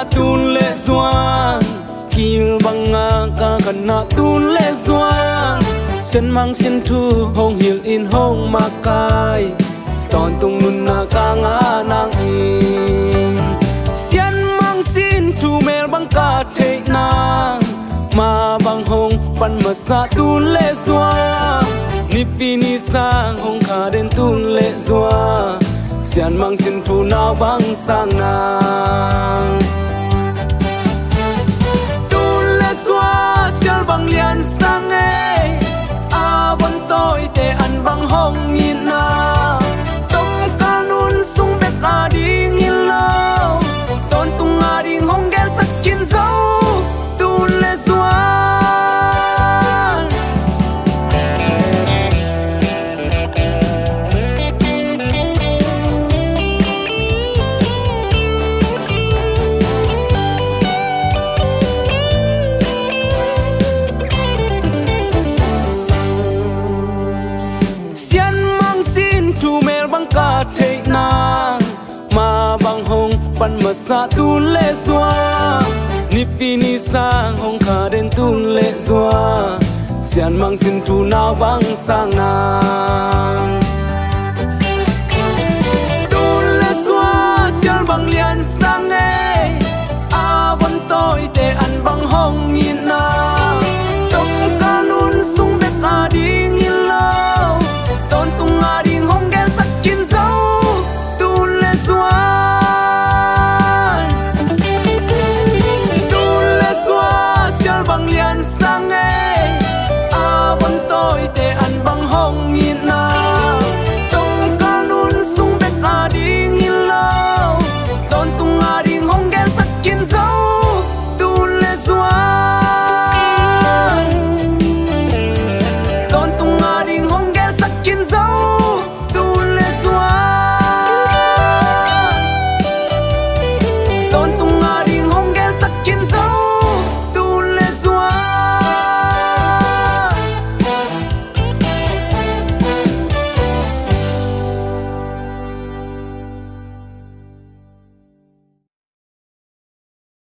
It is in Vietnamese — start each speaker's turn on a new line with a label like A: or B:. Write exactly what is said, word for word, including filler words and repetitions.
A: tun le zuan kil banga ka kana tun le zuan sen mang sen thu hong hil in hong makai ton tung nun na ka nga nang in sen mang sin thu mel bang ka the nang ma bang hong pan ma sa tun le zuan ni pi ni sang hong kha den tun le zuan sian mang sin thu nao bang sang nang tun le zua sial bang lian sang e a bon toi te an bang hong yin na tom ka nun sung be ka ding in lo ton tung a ding hong gel sak kin zo tun le zua ka thể nang ma bang hong pan ma sa tun le zua ni pi ni sang hong kha den tun le zua sian mang sin tu nao bang sang nang tun le zua sian bang lian sang e a bon toi te an bang hong yin na tom ka nun sung be ka ding in lo ton tung a ding hong gel sak kin zo tun le zua tun le zua sial bang lian sang e a bon toi te an bang hong yin na